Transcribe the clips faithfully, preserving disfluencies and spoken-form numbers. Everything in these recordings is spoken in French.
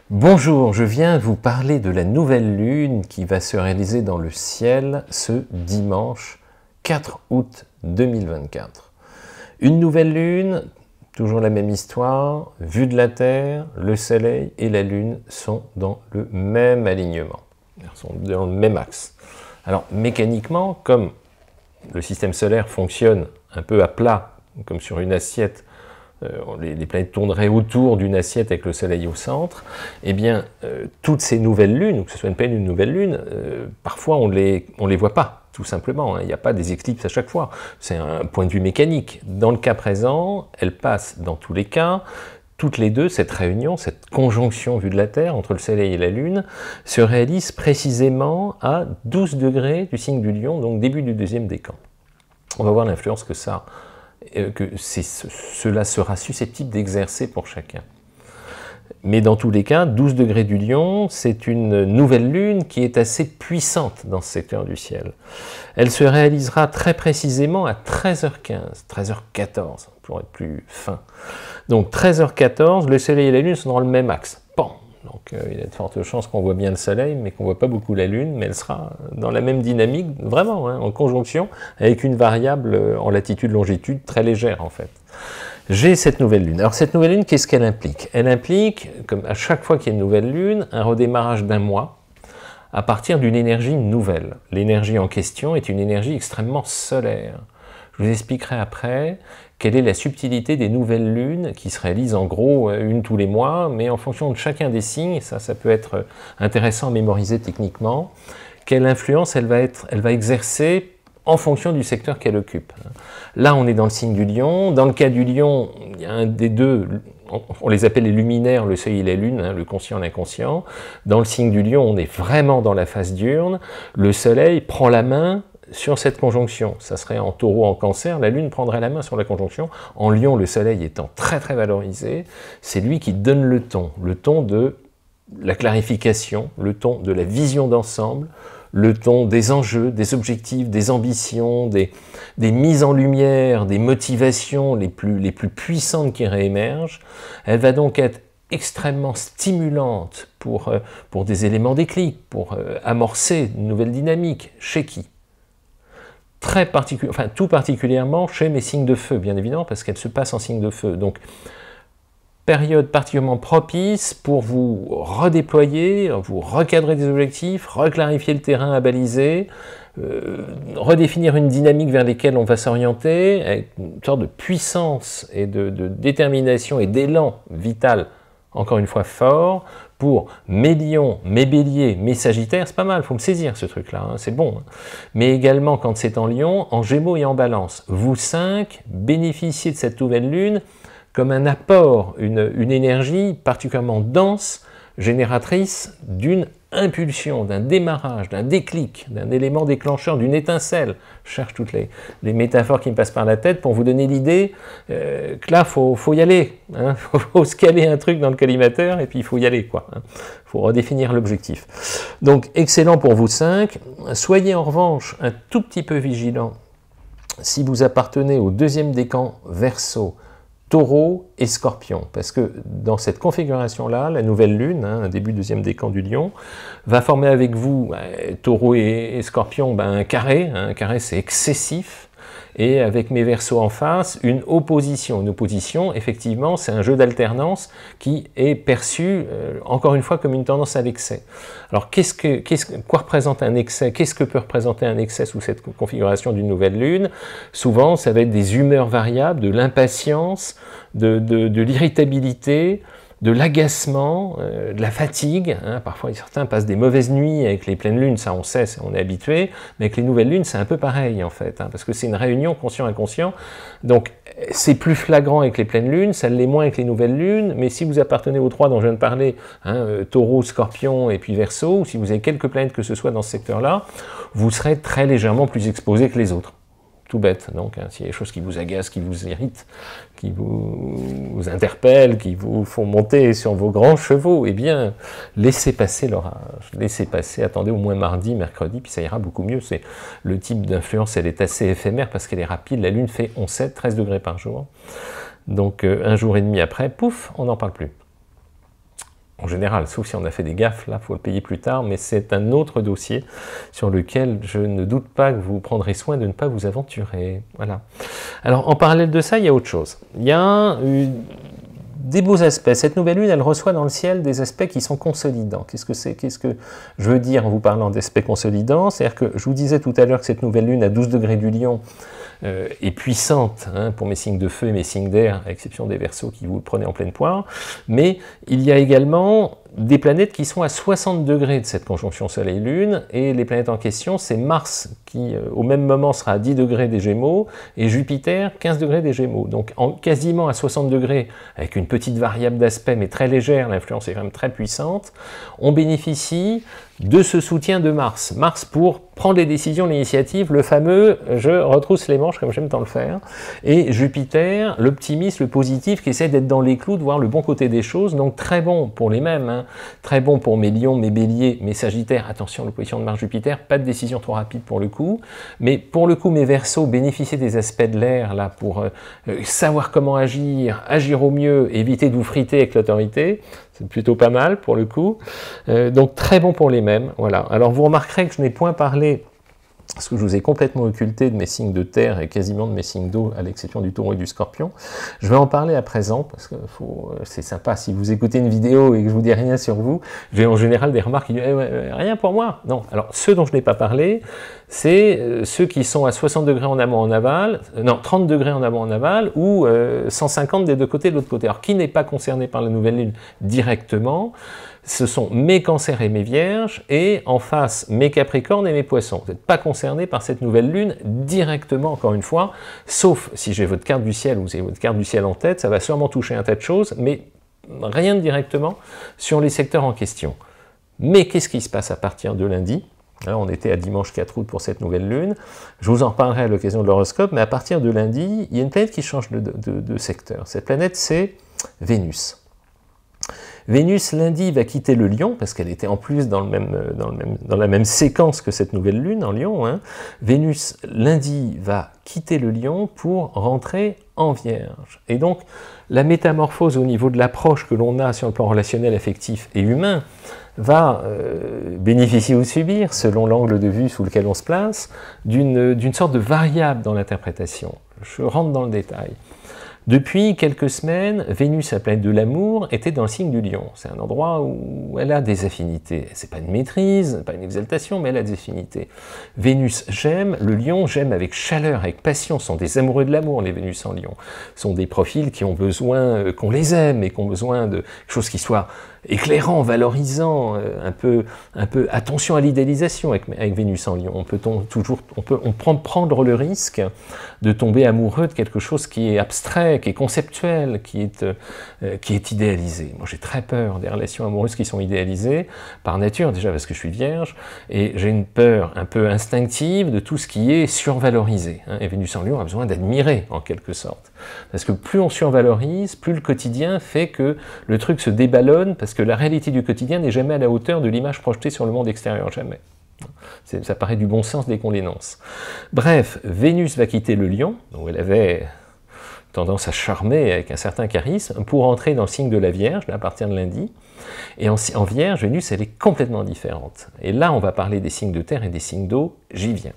Bonjour, je viens vous parler de la nouvelle lune qui va se réaliser dans le ciel ce dimanche quatre août deux mille vingt-quatre. Une nouvelle lune, toujours la même histoire, vue de la Terre, le Soleil et la Lune sont dans le même alignement, ils sont dans le même axe. Alors mécaniquement, comme le système solaire fonctionne un peu à plat, comme sur une assiette, Euh, les, les planètes tourneraient autour d'une assiette avec le Soleil au centre, eh bien, euh, toutes ces nouvelles lunes, ou que ce soit une pleine ou une nouvelle lune, euh, parfois on les, on les voit pas, tout simplement. Hein. Il n'y a pas des éclipses à chaque fois. C'est un point de vue mécanique. Dans le cas présent, elles passent dans tous les cas. Toutes les deux, cette réunion, cette conjonction vue de la Terre entre le Soleil et la Lune, se réalise précisément à douze degrés du signe du Lion, donc début du deuxième décan. On va voir l'influence que ça que cela sera susceptible d'exercer pour chacun. Mais dans tous les cas, douze degrés du Lion, c'est une nouvelle lune qui est assez puissante dans ce secteur du ciel. Elle se réalisera très précisément à treize heures quinze, treize heures quatorze, pour être plus fin. Donc treize heures quatorze, le Soleil et la Lune sont dans le même axe. Pan. Donc euh, il y a de fortes chances qu'on voit bien le Soleil, mais qu'on ne voit pas beaucoup la Lune, mais elle sera dans la même dynamique, vraiment, hein, en conjonction, avec une variable en latitude-longitude très légère, en fait. J'ai cette nouvelle Lune. Alors cette nouvelle Lune, qu'est-ce qu'elle implique? Elle implique, comme à chaque fois qu'il y a une nouvelle Lune, un redémarrage d'un mois, à partir d'une énergie nouvelle. L'énergie en question est une énergie extrêmement solaire. Je vous expliquerai après quelle est la subtilité des nouvelles lunes qui se réalisent en gros une tous les mois, mais en fonction de chacun des signes, ça, ça peut être intéressant à mémoriser techniquement, quelle influence elle va, être, elle va exercer en fonction du secteur qu'elle occupe. Là, on est dans le signe du Lion. Dans le cas du Lion, il y a un des deux, on les appelle les luminaires, le Soleil et la Lune, hein, le conscient et l'inconscient. Dans le signe du Lion, on est vraiment dans la phase diurne. Le Soleil prend la main sur cette conjonction. Ça serait en Taureau, en Cancer, la Lune prendrait la main sur la conjonction. En Lion, le Soleil étant très très valorisé, c'est lui qui donne le ton, le ton de la clarification, le ton de la vision d'ensemble, le ton des enjeux, des objectifs, des ambitions, des, des mises en lumière, des motivations les plus, les plus puissantes qui réémergent. Elle va donc être extrêmement stimulante pour, pour des éléments déclic, pour amorcer une nouvelle dynamique. Chez qui? Très particulier, enfin tout particulièrement chez mes signes de feu, bien évidemment, parce qu'elle se passe en signe de feu. Donc, période particulièrement propice pour vous redéployer, vous recadrer des objectifs, reclarifier le terrain à baliser, euh, redéfinir une dynamique vers laquelle on va s'orienter, avec une sorte de puissance et de, de détermination et d'élan vital, encore une fois fort, pour mes lions, mes béliers, mes sagittaires, c'est pas mal, il faut me saisir ce truc-là, hein, c'est bon. Hein. Mais également quand c'est en lion, en gémeaux et en balance. Vous cinq, bénéficiez de cette nouvelle lune comme un apport, une, une énergie particulièrement dense, génératrice d'une impulsion, d'un démarrage, d'un déclic, d'un élément déclencheur, d'une étincelle. Je cherche toutes les, les métaphores qui me passent par la tête pour vous donner l'idée euh, que là, il faut, faut y aller. Il hein, faut, faut se caler un truc dans le collimateur et puis il faut y aller. Il hein, faut redéfinir l'objectif. Donc, excellent pour vous cinq. Soyez en revanche un tout petit peu vigilant si vous appartenez au deuxième décan Verseau, Taureau et Scorpion, parce que dans cette configuration-là, la nouvelle lune, hein, un début deuxième décan du Lion, va former avec vous, euh, Taureau et, et Scorpion, ben, un carré, hein, un carré c'est excessif, et avec mes Verseaux en face, une opposition. Une opposition, effectivement, c'est un jeu d'alternance qui est perçu, euh, encore une fois, comme une tendance à l'excès. Alors, qu'est-ce que, qu'est-ce, quoi représente un excès? Qu'est-ce que peut représenter un excès sous cette configuration d'une nouvelle lune? Souvent, ça va être des humeurs variables, de l'impatience, de, de, de l'irritabilité, de l'agacement, euh, de la fatigue. Hein. Parfois, certains passent des mauvaises nuits avec les pleines lunes, ça on sait, on est habitué, mais avec les nouvelles lunes, c'est un peu pareil en fait, hein, parce que c'est une réunion conscient-inconscient. Donc, c'est plus flagrant avec les pleines lunes, ça l'est moins avec les nouvelles lunes, mais si vous appartenez aux trois dont je viens de parler, hein, euh, Taureau, Scorpion et puis Verseau, ou si vous avez quelques planètes que ce soit dans ce secteur-là, vous serez très légèrement plus exposé que les autres. Tout bête, donc, hein, s'il y a des choses qui vous agacent, qui vous irritent, qui vous, vous interpellent, qui vous font monter sur vos grands chevaux, eh bien, laissez passer l'orage, laissez passer, attendez au moins mardi, mercredi, puis ça ira beaucoup mieux. C'est le type d'influence, elle est assez éphémère parce qu'elle est rapide, la Lune fait onze sept, treize degrés par jour, donc euh, un jour et demi après, pouf, on n'en parle plus. en général, sauf si on a fait des gaffes, là, il faut le payer plus tard, mais c'est un autre dossier sur lequel je ne doute pas que vous prendrez soin de ne pas vous aventurer. Voilà. Alors, en parallèle de ça, il y a autre chose. Il y a une... des beaux aspects. Cette nouvelle lune, elle reçoit dans le ciel des aspects qui sont consolidants. Qu'est-ce que c'est? Qu'est-ce que je veux dire en vous parlant d'aspects consolidants? C'est-à-dire que je vous disais tout à l'heure que cette nouvelle lune à douze degrés du Lion euh, est puissante hein, pour mes signes de feu et mes signes d'air, à l'exception des Verseaux qui vous le prenez en pleine poire. Mais il y a également des planètes qui sont à soixante degrés de cette conjonction Soleil-Lune, et les planètes en question, c'est Mars qui, euh, au même moment, sera à dix degrés des Gémeaux, et Jupiter, quinze degrés des Gémeaux. Donc, en, quasiment à soixante degrés, avec une petite variable d'aspect, mais très légère, l'influence est quand même très puissante, on bénéficie de ce soutien de Mars. Mars pour prendre les décisions, l'initiative, le fameux « je retrousse les manches » comme j'aime tant le faire, et Jupiter, l'optimiste, le positif, qui essaie d'être dans les clous, de voir le bon côté des choses, donc très bon pour les mêmes, hein. Très bon pour mes lions, mes béliers, mes sagittaires, attention, l'opposition de Mars-Jupiter, pas de décision trop rapide pour le coup, mais pour le coup, mes Verseaux bénéficient des aspects de l'air, là, pour euh, savoir comment agir, agir au mieux, éviter de vous friter avec l'autorité, c'est plutôt pas mal pour le coup, euh, donc très bon pour les mêmes, voilà. Alors vous remarquerez que je n'ai point parlé, parce que je vous ai complètement occulté de mes signes de terre et quasiment de mes signes d'eau, à l'exception du taureau et du scorpion. Je vais en parler à présent, parce que c'est sympa, si vous écoutez une vidéo et que je vous dis rien sur vous, j'ai en général des remarques qui disent eh, ouais, rien pour moi. Non, alors ceux dont je n'ai pas parlé, c'est ceux qui sont à soixante degrés en amont en aval, non, trente degrés en amont en aval, ou euh, cent cinquante des deux côtés de l'autre côté. Alors qui n'est pas concerné par la nouvelle lune directement? Ce sont mes cancers et mes vierges, et en face, mes capricornes et mes poissons. Vous n'êtes pas concernés par cette nouvelle lune directement, encore une fois, sauf si j'ai votre carte du ciel ou si vous avez votre carte du ciel en tête, ça va sûrement toucher un tas de choses, mais rien directement sur les secteurs en question. Mais qu'est-ce qui se passe à partir de lundi? Là, on était à dimanche quatre août pour cette nouvelle lune. Je vous en reparlerai à l'occasion de l'horoscope, mais à partir de lundi, il y a une planète qui change de, de, de secteur. Cette planète, c'est Vénus. Vénus, lundi, va quitter le Lion, parce qu'elle était en plus dans, le même, dans, le même, dans la même séquence que cette nouvelle lune en Lion. Hein. Vénus, lundi, va quitter le Lion pour rentrer en Vierge. Et donc, la métamorphose au niveau de l'approche que l'on a sur le plan relationnel, affectif et humain va euh, bénéficier ou subir, selon l'angle de vue sous lequel on se place, d'une sorte de variable dans l'interprétation. Je rentre dans le détail. Depuis quelques semaines, Vénus, la planète de l'amour, était dans le signe du Lion. C'est un endroit où elle a des affinités. C'est pas une maîtrise, pas une exaltation, mais elle a des affinités. Vénus, j'aime. Le Lion, j'aime avec chaleur, avec passion. Ce sont des amoureux de l'amour, les Vénus en Lion. Ce sont des profils qui ont besoin qu'on les aime et qui ont besoin de choses qui soient éclairant, valorisant, un peu, un peu attention à l'idéalisation avec, avec Vénus en Lion. On peut on, toujours, on peut on prend, prendre le risque de tomber amoureux de quelque chose qui est abstrait, qui est conceptuel, qui est, euh, qui est idéalisé. Moi, j'ai très peur des relations amoureuses qui sont idéalisées, par nature, déjà parce que je suis vierge, et j'ai une peur un peu instinctive de tout ce qui est survalorisé. Hein. Et Vénus en Lion a besoin d'admirer, en quelque sorte. Parce que plus on survalorise, plus le quotidien fait que le truc se déballonne, parce que la réalité du quotidien n'est jamais à la hauteur de l'image projetée sur le monde extérieur, jamais. Ça paraît du bon sens dès qu'on l'énonce. Bref, Vénus va quitter le Lion, où elle avait tendance à charmer avec un certain charisme, pour entrer dans le signe de la Vierge, là, à partir de lundi. Et en, en Vierge, Vénus, elle est complètement différente. Et là, on va parler des signes de terre et des signes d'eau, j'y viens.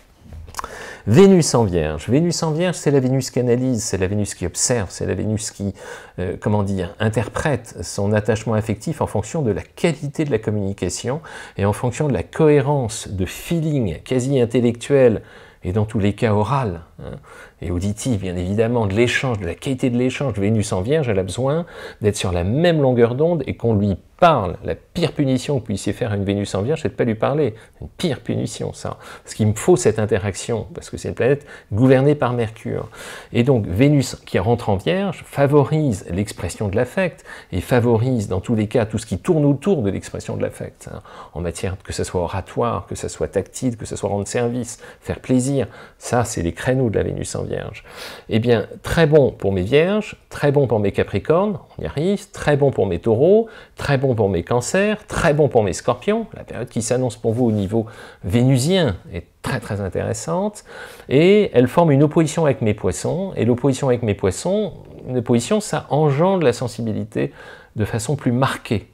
Vénus en Vierge. Vénus en Vierge, c'est la Vénus qui analyse, c'est la Vénus qui observe, c'est la Vénus qui, euh, comment dire, interprète son attachement affectif en fonction de la qualité de la communication et en fonction de la cohérence de feeling quasi intellectuel et dans tous les cas oral, hein, et auditif bien évidemment, de l'échange, de la qualité de l'échange. Vénus en Vierge, elle a besoin d'être sur la même longueur d'onde et qu'on lui parle. La pire punition que vous puissiez faire à une Vénus en Vierge, c'est de ne pas lui parler. Une pire punition, ça. Parce qu'il me faut cette interaction, parce que c'est une planète gouvernée par Mercure. Et donc, Vénus qui rentre en Vierge favorise l'expression de l'affect et favorise, dans tous les cas, tout ce qui tourne autour de l'expression de l'affect, hein, en matière que ce soit oratoire, que ce soit tactile, que ce soit rendre service, faire plaisir. Ça, c'est les créneaux de la Vénus en Vierge. Eh bien, très bon pour mes Vierges, très bon pour mes Capricornes, on y arrive, très bon pour mes Taureaux, très bon pour mes Cancers, très bon pour mes Scorpions. La période qui s'annonce pour vous au niveau vénusien est très très intéressante, et elle forme une opposition avec mes Poissons, et l'opposition avec mes Poissons, une opposition, ça engendre la sensibilité de façon plus marquée.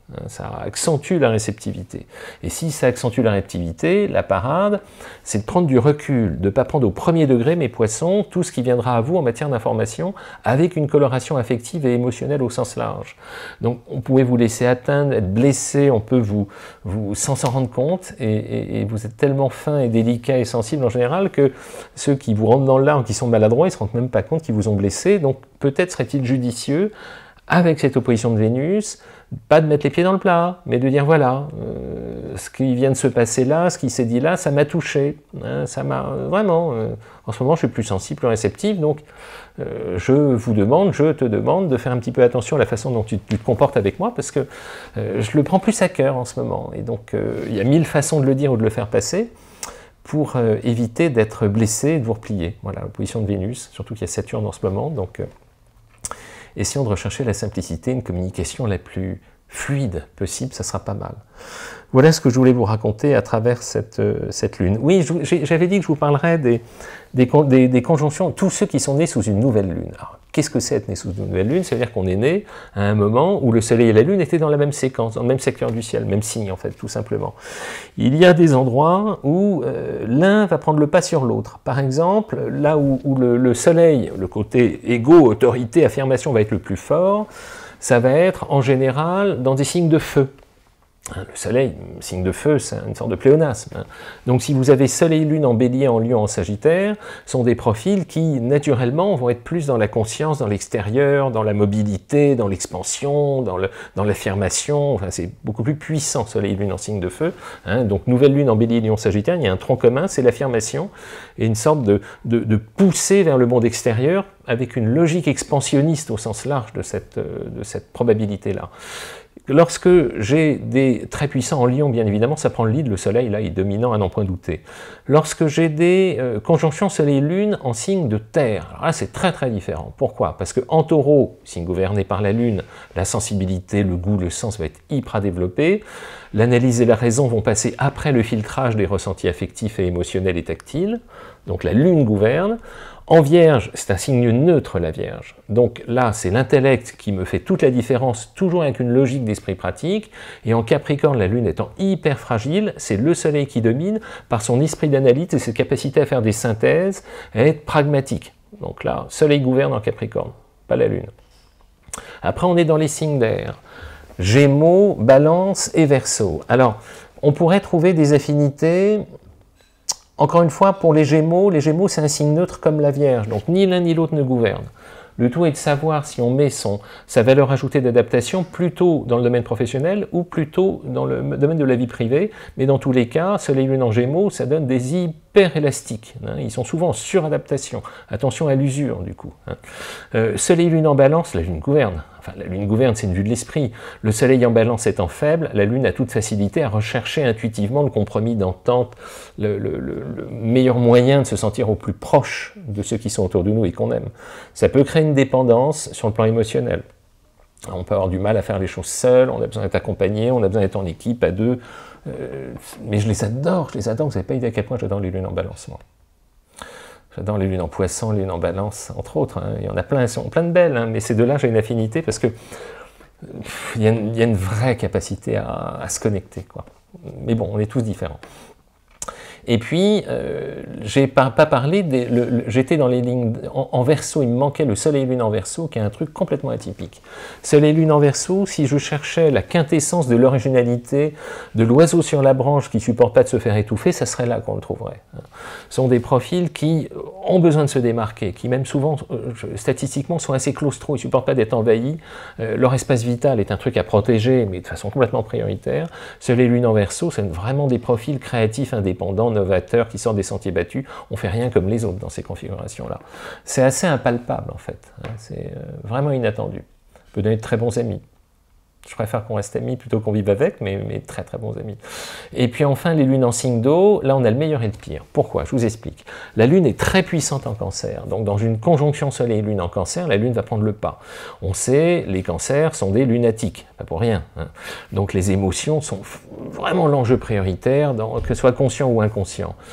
Ça accentue la réceptivité. Et si ça accentue la réceptivité, la parade, c'est de prendre du recul, de ne pas prendre au premier degré, mes poissons, tout ce qui viendra à vous en matière d'information, avec une coloration affective et émotionnelle au sens large. Donc on pouvait vous laisser atteindre, être blessé, on peut vous, vous sans s'en rendre compte, et, et, et vous êtes tellement fin et délicat et sensible en général que ceux qui vous rentrent dans le larme, qui sont maladroits, ils ne se rendent même pas compte qu'ils vous ont blessé. Donc peut-être serait-il judicieux, avec cette opposition de Vénus, pas de mettre les pieds dans le plat, mais de dire voilà, euh, ce qui vient de se passer là, ce qui s'est dit là, ça m'a touché, hein, ça m'a vraiment, euh, en ce moment je suis plus sensible, plus réceptif, donc euh, je vous demande, je te demande de faire un petit peu attention à la façon dont tu, tu te comportes avec moi, parce que euh, je le prends plus à cœur en ce moment, et donc euh, il y a mille façons de le dire ou de le faire passer, pour euh, éviter d'être blessé et de vous replier. Voilà, l'opposition de Vénus, surtout qu'il y a Saturne en ce moment, donc... Euh, essayons de rechercher la simplicité, une communication la plus fluide possible, ça sera pas mal. Voilà ce que je voulais vous raconter à travers cette, euh, cette lune. Oui, j'avais dit que je vous parlerais des, des, des, des conjonctions, tous ceux qui sont nés sous une nouvelle lune. Qu'est-ce que c'est être né sous une nouvelle lune? Ça veut dire qu'on est né à un moment où le soleil et la lune étaient dans la même séquence, dans le même secteur du ciel, même signe en fait, tout simplement. Il y a des endroits où euh, l'un va prendre le pas sur l'autre. Par exemple, là où, où le, le soleil, le côté égo, autorité, affirmation va être le plus fort, ça va être en général dans des signes de feu. Le soleil, signe de feu, c'est une sorte de pléonasme. Donc si vous avez soleil, lune en bélier, en lion, en sagittaire, sont des profils qui, naturellement, vont être plus dans la conscience, dans l'extérieur, dans la mobilité, dans l'expansion, dans le, dans l'affirmation. Enfin, c'est beaucoup plus puissant, soleil, lune en signe de feu. Hein. Donc nouvelle lune en bélier, lion, sagittaire, il y a un tronc commun, c'est l'affirmation, et une sorte de, de, de poussée vers le monde extérieur, avec une logique expansionniste au sens large de cette, de cette probabilité-là. Lorsque j'ai des très puissants en lion, bien évidemment, ça prend le lead, le soleil, là, est dominant à n'en point douter. Lorsque j'ai des euh, conjonctions soleil-lune en signe de terre, alors là, c'est très très différent. Pourquoi? Parce que en taureau, signe gouverné par la lune, la sensibilité, le goût, le sens va être hyper développé. L'analyse et la raison vont passer après le filtrage des ressentis affectifs et émotionnels et tactiles. Donc la lune gouverne. En Vierge, c'est un signe neutre, la Vierge. Donc là, c'est l'intellect qui me fait toute la différence, toujours avec une logique d'esprit pratique. Et en Capricorne, la Lune étant hyper fragile, c'est le Soleil qui domine par son esprit d'analyse et ses capacités à faire des synthèses, à être pragmatique. Donc là, Soleil gouverne en Capricorne, pas la Lune. Après, on est dans les signes d'air. Gémeaux, Balance et Verseau. Alors, on pourrait trouver des affinités... Encore une fois, pour les Gémeaux, les Gémeaux c'est un signe neutre comme la Vierge, donc ni l'un ni l'autre ne gouverne. Le tout est de savoir si on met son, sa valeur ajoutée d'adaptation plutôt dans le domaine professionnel ou plutôt dans le domaine de la vie privée, mais dans tous les cas, Soleil Lune en Gémeaux, ça donne des hyper élastiques, hein. Ils sont souvent en suradaptation, attention à l'usure du coup. Hein. Euh, Soleil Lune en Balance, la Lune gouverne. Enfin, la Lune gouverne, c'est une vue de l'esprit. Le Soleil en Balance étant faible, la Lune a toute facilité à rechercher intuitivement le compromis d'entente, le, le, le, le meilleur moyen de se sentir au plus proche de ceux qui sont autour de nous et qu'on aime. Ça peut créer une dépendance sur le plan émotionnel. On peut avoir du mal à faire les choses seul, on a besoin d'être accompagné, on a besoin d'être en équipe, à deux. Euh, mais je les adore, je les adore. Vous n'avez pas idée à quel point j'adore les lunes en Balance, moi. J'adore les lunes en Poisson, les lunes en Balance, entre autres. Hein. Il y en a plein, elles sont plein de belles, hein, mais ces deux-là, j'ai une affinité parce que pff, il, y a une, il y a une vraie capacité à, à se connecter, quoi. Mais bon, on est tous différents. Et puis, euh, j'ai pas, pas parlé, j'étais dans les lignes en, en Verseau, il me manquait le Soleil Lune en Verseau, qui est un truc complètement atypique. Soleil Lune en Verseau, si je cherchais la quintessence de l'originalité, de l'oiseau sur la branche qui ne supporte pas de se faire étouffer, ça serait là qu'on le trouverait. Ce sont des profils qui ont besoin de se démarquer, qui même souvent, euh, statistiquement, sont assez claustro, ils ne supportent pas d'être envahis, euh, leur espace vital est un truc à protéger, mais de façon complètement prioritaire. Soleil Lune en Verseau, c'est vraiment des profils créatifs, indépendants, novateurs, qui sortent des sentiers battus, on ne fait rien comme les autres dans ces configurations-là. C'est assez impalpable, en fait. Hein, c'est euh, vraiment inattendu. Ça peut donner de très bons amis. Je préfère qu'on reste amis plutôt qu'on vive avec, mais, mais très très bons amis. Et puis enfin, les lunes en signe d'eau, là on a le meilleur et le pire. Pourquoi? Je vous explique. La lune est très puissante en cancer, donc dans une conjonction soleil-lune en cancer, la lune va prendre le pas. On sait, les cancers sont des lunatiques, pas pour rien. Hein. Donc les émotions sont vraiment l'enjeu prioritaire, dans, que ce soit conscient ou inconscient.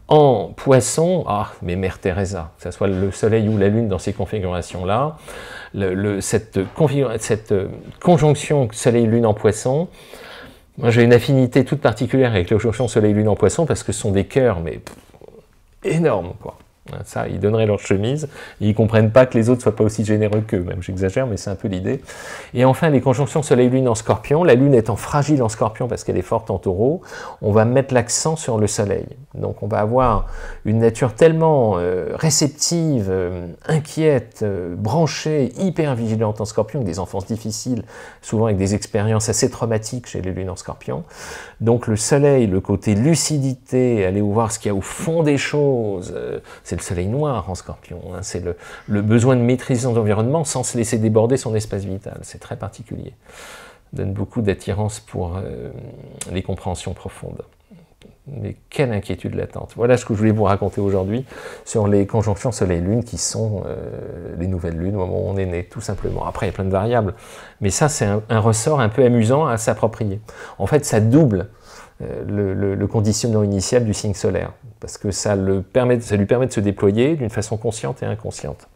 En Poisson, ah, mais Mère Teresa, que ce soit le Soleil ou la Lune dans ces configurations-là, le, le, cette, cette conjonction Soleil-Lune en Poisson, moi j'ai une affinité toute particulière avec la conjonction Soleil-Lune en Poisson parce que ce sont des cœurs, mais pff, énormes, quoi. Ça, ils donneraient leur chemise, et ils ne comprennent pas que les autres ne soient pas aussi généreux qu'eux, même j'exagère, mais c'est un peu l'idée. Et enfin, les conjonctions Soleil-Lune en Scorpion, la Lune étant fragile en Scorpion parce qu'elle est forte en Taureau, on va mettre l'accent sur le Soleil. Donc on va avoir une nature tellement euh, réceptive, euh, inquiète, euh, branchée, hyper vigilante en Scorpion, des enfances difficiles, souvent avec des expériences assez traumatiques chez les Lunes en Scorpion. Donc le Soleil, le côté lucidité, aller voir ce qu'il y a au fond des choses, euh, c'est le Soleil noir en Scorpion, hein, c'est le, le besoin de maîtriser son environnement sans se laisser déborder son espace vital, c'est très particulier. Donne beaucoup d'attirance pour euh, les compréhensions profondes. Mais quelle inquiétude latente. Voilà ce que je voulais vous raconter aujourd'hui sur les conjonctions Soleil-Lune qui sont euh, les nouvelles lunes au moment où on est né, tout simplement. Après, il y a plein de variables, mais ça, c'est un, un ressort un peu amusant à s'approprier. En fait, ça double euh, le, le, le conditionnement initial du signe solaire, parce que ça, le permet, ça lui permet de se déployer d'une façon consciente et inconsciente.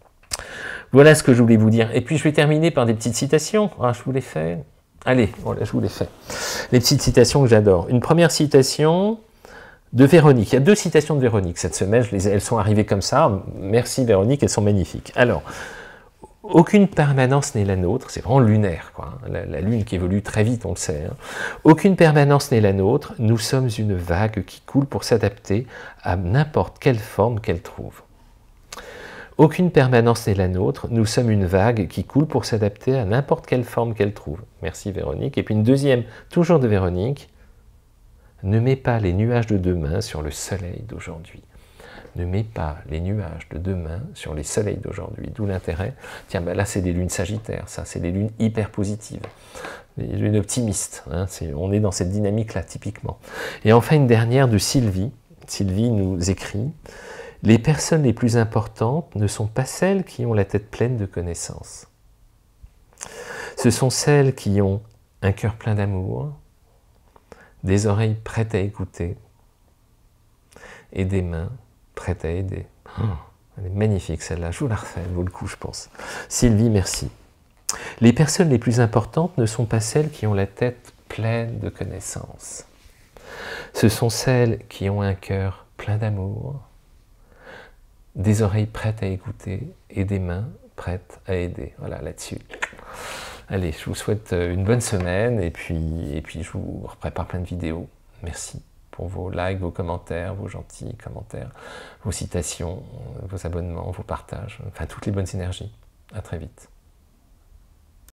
Voilà ce que je voulais vous dire. Et puis, je vais terminer par des petites citations. Ah, je vous les fais. Allez, voilà, je vous les fais. Les petites citations que j'adore. Une première citation de Véronique. Il y a deux citations de Véronique cette semaine. Je les, elles sont arrivées comme ça. Merci Véronique, elles sont magnifiques. Alors, aucune permanence n'est la nôtre. C'est vraiment lunaire, quoi. La, la Lune qui évolue très vite, on le sait. Hein. Aucune permanence n'est la nôtre. Nous sommes une vague qui coule pour s'adapter à n'importe quelle forme qu'elle trouve. Aucune permanence n'est la nôtre, nous sommes une vague qui coule pour s'adapter à n'importe quelle forme qu'elle trouve. Merci Véronique. Et puis une deuxième, toujours de Véronique. Ne mets pas les nuages de demain sur le soleil d'aujourd'hui. Ne mets pas les nuages de demain sur les soleils d'aujourd'hui. D'où l'intérêt. Tiens, ben là c'est des lunes sagittaires, ça, c'est des lunes hyper positives. Des lunes optimistes. Hein, est, on est dans cette dynamique-là, typiquement. Et enfin une dernière de Sylvie. Sylvie nous écrit. Les personnes les plus importantes ne sont pas celles qui ont la tête pleine de connaissances. Ce sont celles qui ont un cœur plein d'amour, des oreilles prêtes à écouter et des mains prêtes à aider. Oh, elle est magnifique celle-là, je vous la refais, elle vaut le coup je pense. Sylvie, merci. Les personnes les plus importantes ne sont pas celles qui ont la tête pleine de connaissances. Ce sont celles qui ont un cœur plein d'amour, des oreilles prêtes à écouter et des mains prêtes à aider. Voilà, là-dessus. Allez, je vous souhaite une bonne semaine et puis, et puis je vous prépare plein de vidéos. Merci pour vos likes, vos commentaires, vos gentils commentaires, vos citations, vos abonnements, vos partages, enfin toutes les bonnes énergies. À très vite.